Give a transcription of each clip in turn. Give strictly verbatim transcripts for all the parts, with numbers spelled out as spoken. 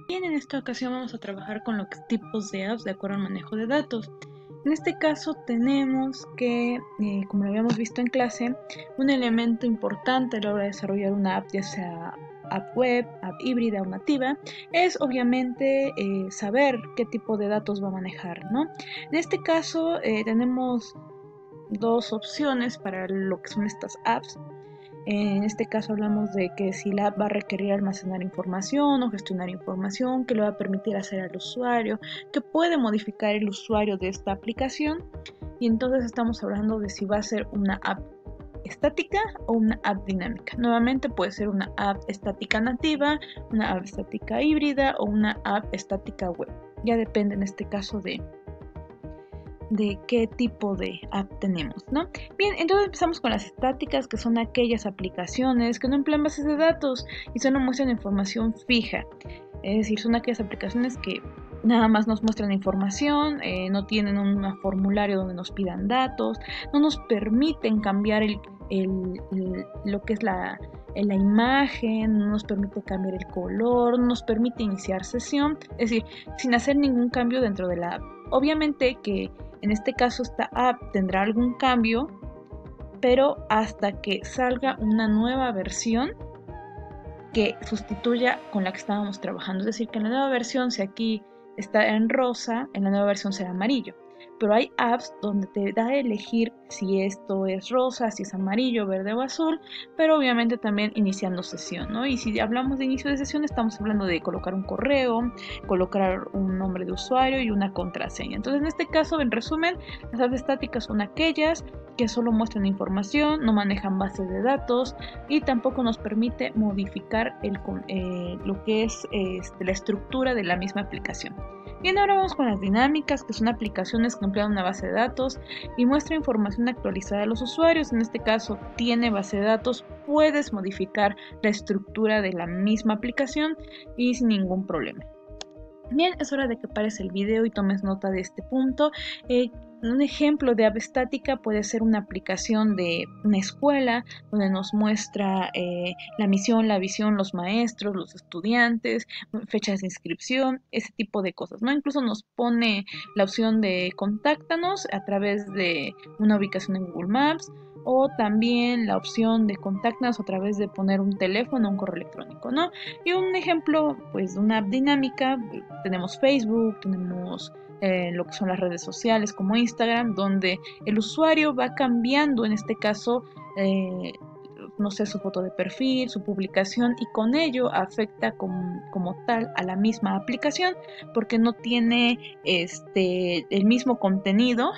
Bien, en esta ocasión vamos a trabajar con los tipos de apps de acuerdo al manejo de datos. En este caso tenemos que, eh, como lo habíamos visto en clase, un elemento importante a la hora de desarrollar una app, ya sea app web, app híbrida o nativa, es obviamente eh, saber qué tipo de datos va a manejar, ¿no? En este caso eh, tenemos dos opciones para lo que son estas apps. En este caso hablamos de que si la app va a requerir almacenar información o gestionar información, que le va a permitir hacer al usuario, que puede modificar el usuario de esta aplicación. Y entonces estamos hablando de si va a ser una app estática o una app dinámica. Nuevamente puede ser una app estática nativa, una app estática híbrida o una app estática web. Ya depende en este caso de de qué tipo de app tenemos, ¿no? Bien, entonces empezamos con las estáticas, que son aquellas aplicaciones que no emplean bases de datos y solo muestran información fija. Es decir, son aquellas aplicaciones que nada más nos muestran información, eh, no tienen un formulario donde nos pidan datos, no nos permiten cambiar el, el, el, lo que es la, la imagen, no nos permite cambiar el color, no nos permite iniciar sesión, es decir, sin hacer ningún cambio dentro de la app. Obviamente que en este caso esta app tendrá algún cambio, pero hasta que salga una nueva versión que sustituya con la que estábamos trabajando. Es decir, que en la nueva versión, si aquí está en rosa, en la nueva versión será amarillo. Pero hay apps donde te da a elegir si esto es rosa, si es amarillo, verde o azul, pero obviamente también iniciando sesión, ¿no? Y si hablamos de inicio de sesión, estamos hablando de colocar un correo, colocar un nombre de usuario y una contraseña. Entonces, en este caso, en resumen, las apps estáticas son aquellas que solo muestran información, no manejan bases de datos y tampoco nos permite modificar el, eh, lo que es eh, la estructura de la misma aplicación. Bien, ahora vamos con las dinámicas, que son aplicaciones que emplean una base de datos y muestra información actualizada a los usuarios. En este caso, tiene base de datos, puedes modificar la estructura de la misma aplicación y sin ningún problema. Bien, es hora de que pares el video y tomes nota de este punto. Eh, un ejemplo de app estática puede ser una aplicación de una escuela donde nos muestra eh, la misión, la visión, los maestros, los estudiantes, fechas de inscripción, ese tipo de cosas, ¿no? Incluso nos pone la opción de contáctanos a través de una ubicación en Google Maps, o también la opción de contáctanos a través de poner un teléfono o un correo electrónico, ¿no? Y un ejemplo, pues, de una app dinámica, tenemos Facebook, tenemos eh, lo que son las redes sociales como Instagram, donde el usuario va cambiando, en este caso, eh, no sé, su foto de perfil, su publicación, y con ello afecta como, como tal a la misma aplicación, porque no tiene este, el mismo contenido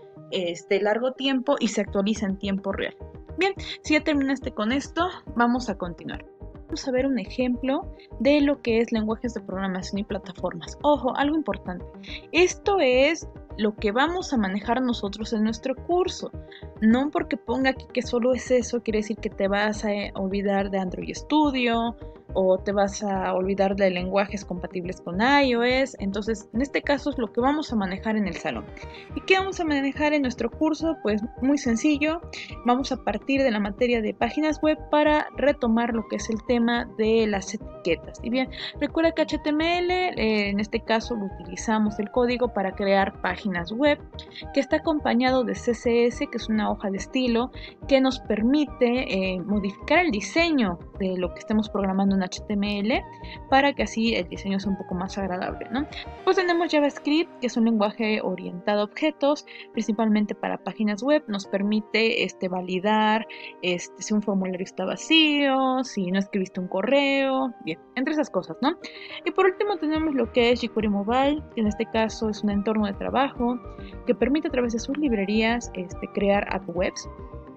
este largo tiempo y se actualiza en tiempo real. Bien, si ya terminaste con esto, vamos a continuar. Vamos a ver un ejemplo de lo que es lenguajes de programación y plataformas. Ojo, algo importante. Esto es lo que vamos a manejar nosotros en nuestro curso. No porque ponga aquí que solo es eso, quiere decir que te vas a olvidar de Android Studio o te vas a olvidar de lenguajes compatibles con iOS. Entonces, en este caso es lo que vamos a manejar en el salón. ¿Y qué vamos a manejar en nuestro curso? Pues muy sencillo. Vamos a partir de la materia de páginas web para retomar lo que es el tema de las etiquetas. Y bien, recuerda que H T M L, eh, en este caso lo utilizamos el código para crear páginas web, que está acompañado de C S S, que es una hoja de estilo que nos permite eh, modificar el diseño de lo que estemos programando en H T M L para que así el diseño sea un poco más agradable, ¿no? Pues tenemos JavaScript, que es un lenguaje orientado a objetos, principalmente para páginas web. Nos permite este, validar este, si un formulario está vacío, si no escribiste un correo, bien, entre esas cosas, ¿no? Y por último tenemos lo que es jQuery Mobile, que en este caso es un entorno de trabajo que permite a través de sus librerías este, crear app webs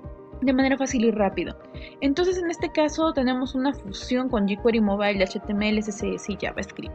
de manera fácil y rápido. Entonces, en este caso tenemos una fusión con jQuery Mobile, H T M L, C S S y JavaScript.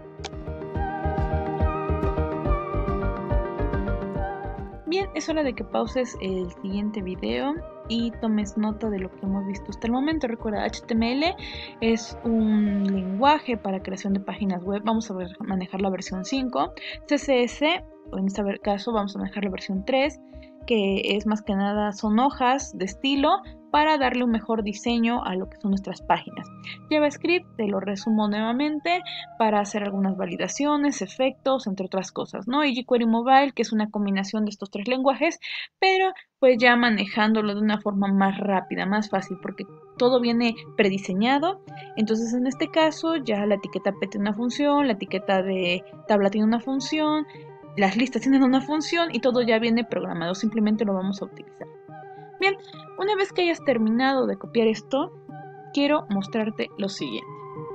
Bien, es hora de que pauses el siguiente video y tomes nota de lo que hemos visto hasta el momento. Recuerda, H T M L es un lenguaje para creación de páginas web. Vamos a ver, manejar la versión cinco. C S S, en este caso vamos a manejar la versión tres, que es más que nada, son hojas de estilo para darle un mejor diseño a lo que son nuestras páginas. JavaScript, te lo resumo nuevamente, para hacer algunas validaciones, efectos, entre otras cosas, ¿no? Y jQuery Mobile, que es una combinación de estos tres lenguajes, pero pues ya manejándolo de una forma más rápida, más fácil, porque todo viene prediseñado. Entonces en este caso ya la etiqueta P tiene una función, la etiqueta de tabla tiene una función, las listas tienen una función y todo ya viene programado, simplemente lo vamos a utilizar. Bien, una vez que hayas terminado de copiar esto, quiero mostrarte lo siguiente.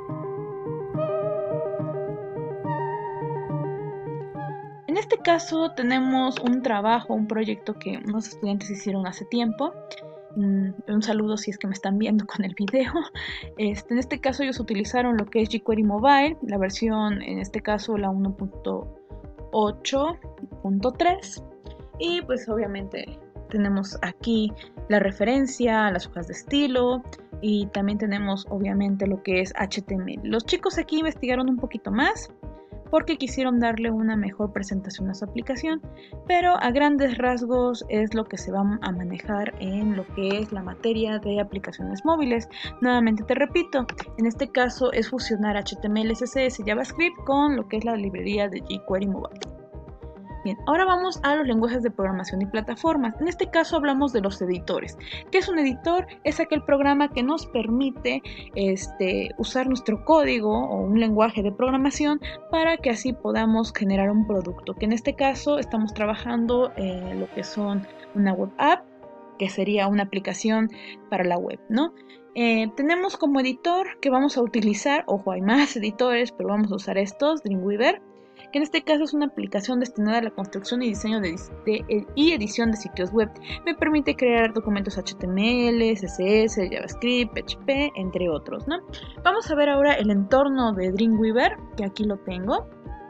En este caso tenemos un trabajo, un proyecto que unos estudiantes hicieron hace tiempo. Un saludo si es que me están viendo con el video. Este, en este caso ellos utilizaron lo que es jQuery Mobile, la versión, en este caso la uno punto ocho punto tres, y pues obviamente tenemos aquí la referencia, las hojas de estilo, y también tenemos obviamente lo que es H T M L. Los chicos aquí investigaron un poquito más porque quisieron darle una mejor presentación a su aplicación, pero a grandes rasgos es lo que se va a manejar en lo que es la materia de aplicaciones móviles. Nuevamente te repito, en este caso es fusionar H T M L, C S S y JavaScript con lo que es la librería de jQuery Mobile. Bien, ahora vamos a los lenguajes de programación y plataformas. En este caso hablamos de los editores. ¿Qué es un editor? Es aquel programa que nos permite este, usar nuestro código o un lenguaje de programación para que así podamos generar un producto. Que en este caso estamos trabajando en lo que son una web app, que sería una aplicación para la web, ¿no? Eh, tenemos como editor que vamos a utilizar, ojo, hay más editores, pero vamos a usar estos, Dreamweaver, que en este caso es una aplicación destinada a la construcción y diseño de, de, y edición de sitios web. Me permite crear documentos H T M L, C S S, JavaScript, P H P, entre otros, ¿no? Vamos a ver ahora el entorno de Dreamweaver, que aquí lo tengo.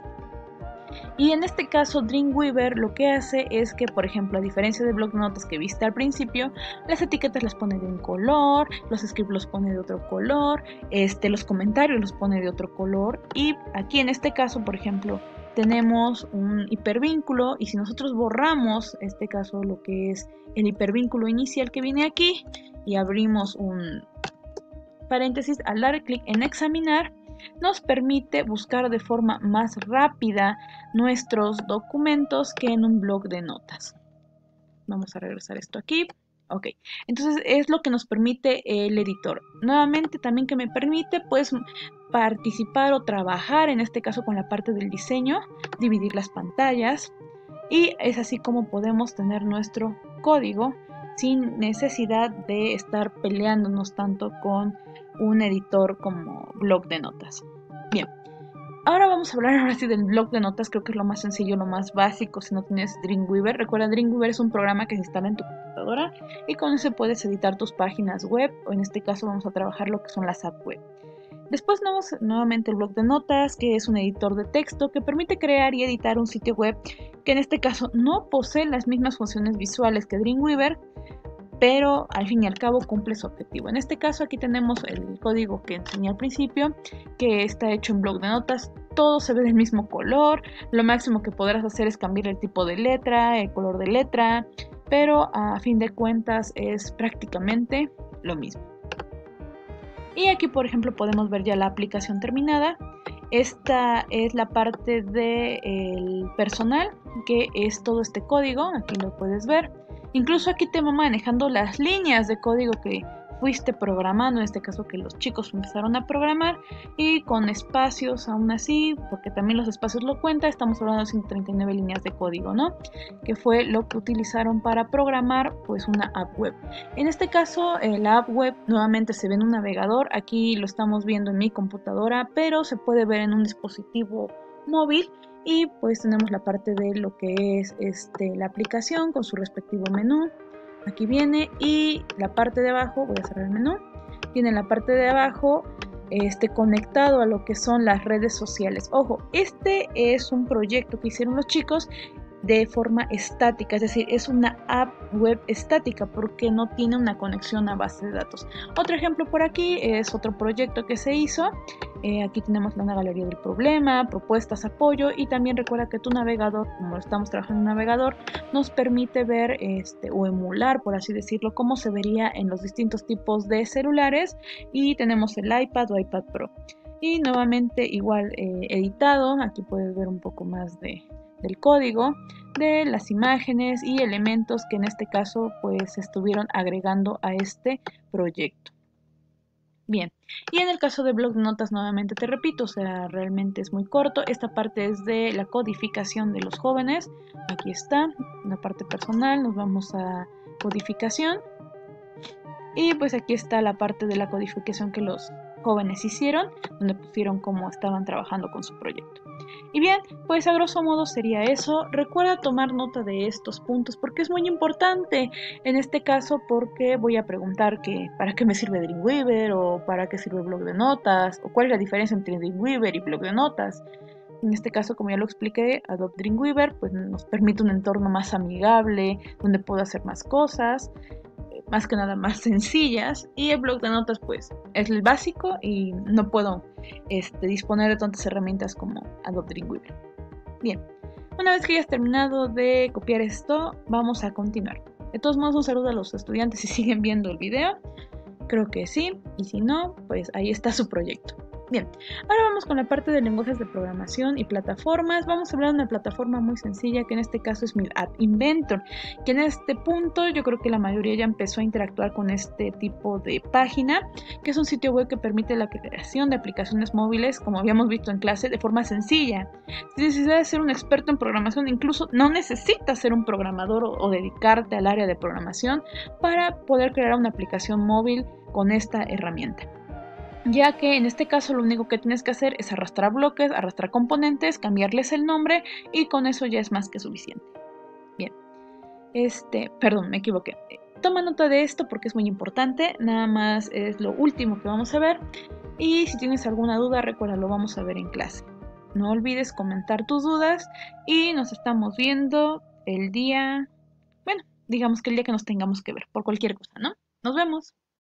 Y en este caso Dreamweaver lo que hace es que, por ejemplo, a diferencia de Block de Notas que viste al principio, las etiquetas las pone de un color, los scripts los pone de otro color, este, los comentarios los pone de otro color, y aquí en este caso, por ejemplo, tenemos un hipervínculo, y si nosotros borramos, en este caso, lo que es el hipervínculo inicial que viene aquí, y abrimos un paréntesis, al dar clic en examinar, nos permite buscar de forma más rápida nuestros documentos que en un bloc de notas. Vamos a regresar esto aquí. Ok, entonces es lo que nos permite el editor. Nuevamente también que me permite pues participar o trabajar en este caso con la parte del diseño, dividir las pantallas, y es así como podemos tener nuestro código sin necesidad de estar peleándonos tanto con un editor como bloc de notas. Bien, ahora vamos a hablar ahora sí del bloc de notas. Creo que es lo más sencillo, lo más básico si no tienes Dreamweaver. Recuerda, Dreamweaver es un programa que se instala en tu computadora y con ese puedes editar tus páginas web, o en este caso vamos a trabajar lo que son las apps web. Después tenemos nuevamente el bloc de notas, que es un editor de texto que permite crear y editar un sitio web que en este caso no posee las mismas funciones visuales que Dreamweaver, pero al fin y al cabo cumple su objetivo. En este caso aquí tenemos el código que enseñé al principio, que está hecho en bloc de notas. Todo se ve del mismo color, lo máximo que podrás hacer es cambiar el tipo de letra, el color de letra, pero a fin de cuentas es prácticamente lo mismo. Y aquí por ejemplo podemos ver ya la aplicación terminada. Esta es la parte del personal, que es todo este código, aquí lo puedes ver. Incluso aquí te va manejando las líneas de código que fuiste programando, en este caso que los chicos empezaron a programar, y con espacios aún así, porque también los espacios lo cuenta, estamos hablando de ciento treinta y nueve líneas de código, ¿no? Que fue lo que utilizaron para programar pues una app web. En este caso eh, la app web nuevamente se ve en un navegador, aquí lo estamos viendo en mi computadora, pero se puede ver en un dispositivo móvil. Y pues tenemos la parte de lo que es este, la aplicación con su respectivo menú. Aquí viene, y la parte de abajo, voy a cerrar el menú, tiene la parte de abajo este, conectado a lo que son las redes sociales. Ojo, este es un proyecto que hicieron los chicos de forma estática, es decir, es una app web estática porque no tiene una conexión a base de datos. Otro ejemplo por aquí es otro proyecto que se hizo. Eh, aquí tenemos una galería del problema, propuestas, apoyo, y también recuerda que tu navegador, como estamos trabajando en un navegador, nos permite ver este, o emular, por así decirlo, cómo se vería en los distintos tipos de celulares, y tenemos el iPad o iPad Pro. Y nuevamente igual eh, editado, aquí puedes ver un poco más de, del código, de las imágenes y elementos que en este caso pues estuvieron agregando a este proyecto. Bien, y en el caso de blog de notas, nuevamente te repito, o sea, realmente es muy corto. Esta parte es de la codificación de los jóvenes. Aquí está, la parte personal, nos vamos a codificación. Y pues aquí está la parte de la codificación que los jóvenes hicieron, donde pusieron cómo estaban trabajando con su proyecto. Y bien, pues a grosso modo sería eso. Recuerda tomar nota de estos puntos porque es muy importante. En este caso porque voy a preguntar que para qué me sirve Dreamweaver o para qué sirve blog de notas o cuál es la diferencia entre Dreamweaver y blog de notas. En este caso, como ya lo expliqué, Adobe Dreamweaver pues nos permite un entorno más amigable, donde puedo hacer más cosas, más que nada más sencillas, y el blog de notas pues es el básico y no puedo este, disponer de tantas herramientas como Adobe Dreamweaver. Bien, una vez que hayas terminado de copiar esto, vamos a continuar. De todos modos, un saludo a los estudiantes si siguen viendo el video. Creo que sí, y si no, pues ahí está su proyecto. Bien, ahora vamos con la parte de lenguajes de programación y plataformas. Vamos a hablar de una plataforma muy sencilla que en este caso es mi App Inventor, que en este punto yo creo que la mayoría ya empezó a interactuar con este tipo de página, que es un sitio web que permite la creación de aplicaciones móviles, como habíamos visto en clase, de forma sencilla. Sin necesidad de ser un experto en programación, incluso no necesitas ser un programador o, o dedicarte al área de programación para poder crear una aplicación móvil con esta herramienta, ya que en este caso lo único que tienes que hacer es arrastrar bloques, arrastrar componentes, cambiarles el nombre y con eso ya es más que suficiente. Bien, este, perdón, me equivoqué. Toma nota de esto porque es muy importante, nada más es lo último que vamos a ver y si tienes alguna duda recuerda, lo vamos a ver en clase. No olvides comentar tus dudas y nos estamos viendo el día, bueno, digamos que el día que nos tengamos que ver, por cualquier cosa, ¿no? Nos vemos.